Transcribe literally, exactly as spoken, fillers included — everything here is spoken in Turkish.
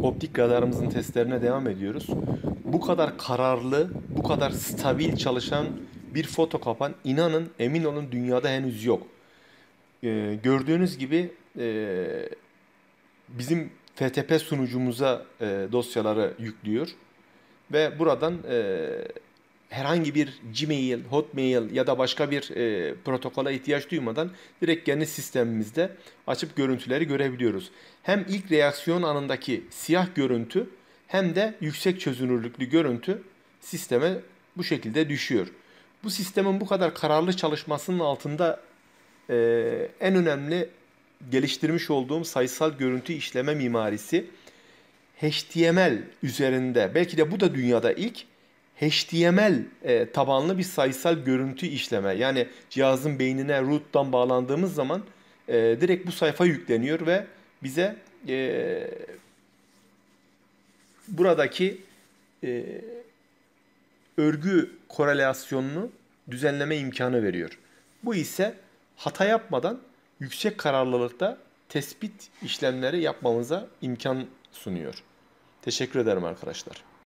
optik radarımızın testlerine devam ediyoruz. Bu kadar kararlı, bu kadar stabil çalışan bir foto kapan inanın emin olun dünyada henüz yok. Ee, gördüğünüz gibi e, bizim F T P sunucumuza e, dosyaları yüklüyor ve buradan e, herhangi bir Gmail, Hotmail ya da başka bir e, protokola ihtiyaç duymadan direkt kendi sistemimizde açıp görüntüleri görebiliyoruz. Hem ilk reaksiyon anındaki siyah görüntü hem de yüksek çözünürlüklü görüntü sisteme bu şekilde düşüyor. Bu sistemin bu kadar kararlı çalışmasının altında e, en önemli geliştirmiş olduğum sayısal görüntü işleme mimarisi H T M L üzerinde, belki de bu da dünyada ilk H T M L e, tabanlı bir sayısal görüntü işleme. Yani cihazın beynine root'tan bağlandığımız zaman e, direkt bu sayfa yükleniyor ve bize e, buradaki e, örgü korelasyonunu düzenleme imkanı veriyor. Bu ise hata yapmadan yüksek kararlılıkta tespit işlemleri yapmamıza imkan sunuyor. Teşekkür ederim arkadaşlar.